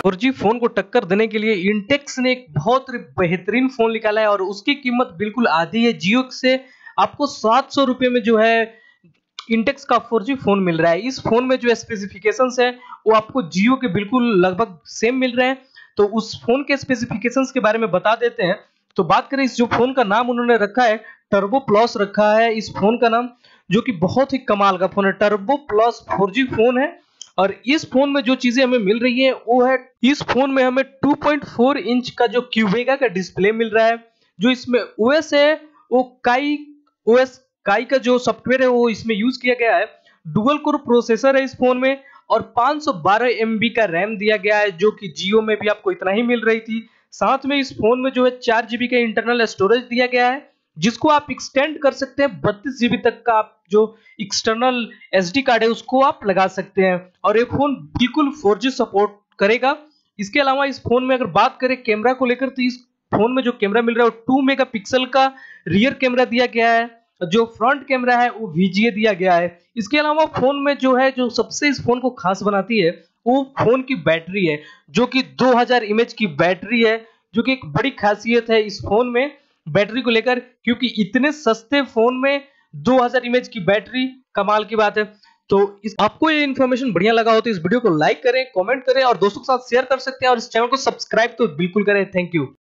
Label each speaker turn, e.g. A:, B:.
A: 4G phone को टक्कर देने के लिए इंटेक्स ने एक बहुत बेहतरीन फोन निकाला है और उसकी कीमत बिल्कुल आधी है जियो से। आपको 700 रुपए में जो है इंटेक्स का 4G फोन मिल रहा है। इस फोन में जो स्पेसिफिकेशंस है वो आपको जियो के बिल्कुल लगभग सेम मिल रहे हैं। तो उस फोन के स्पेसिफिकेशंस के बारे में बता देते हैं। तो बात करें इस जो फोन का नाम उन्होंने रखा है टर्बो प्लस रखा है इस फोन का नाम, जो कि बहुत ही कमाल का फोन है। टर्बो प्लस 4G फोन है और इस फोन में जो चीजें हमें मिल रही है वो है, इस फोन में हमें 2.4 इंच का जो क्यूबेगा का डिस्प्ले मिल रहा है। जो इसमें ओएस है वो काई ओएस काई का जो सॉफ्टवेयर है वो इसमें यूज किया गया है। डुअल कोर प्रोसेसर है इस फोन में और 512 MB का रैम दिया गया है, जो कि जियो में भी आपको इतना ही मिल रही थी। साथ में इस फोन में जो है 4 GB का इंटरनल स्टोरेज दिया गया है, जिसको आप एक्सटेंड कर सकते हैं 32 GB तक का। आप जो एक्सटर्नल SD कार्ड है उसको आप लगा सकते हैं और ये फोन बिल्कुल 4G सपोर्ट करेगा। इसके अलावा इस फोन में अगर बात करें कैमरा को लेकर, तो इस फोन में जो कैमरा मिल रहा है वो 2 मेगापिक्सल का रियर कैमरा दिया गया है। जो फ्रंट कैमरा है वो VGA दिया गया है। इसके अलावा फोन में जो है जो सबसे इस फोन को खास बनाती है वो फोन की बैटरी है, जो कि 2000 mAh की बैटरी है, जो कि एक बड़ी खासियत है इस फोन में बैटरी को लेकर, क्योंकि इतने सस्ते फोन में 2000 mAh की बैटरी कमाल की बात है। तो आपको ये इन्फॉर्मेशन बढ़िया लगा हो तो इस वीडियो को लाइक करें, कमेंट करें और दोस्तों के साथ शेयर कर सकते हैं और इस चैनल को सब्सक्राइब तो बिल्कुल करें। Thank you.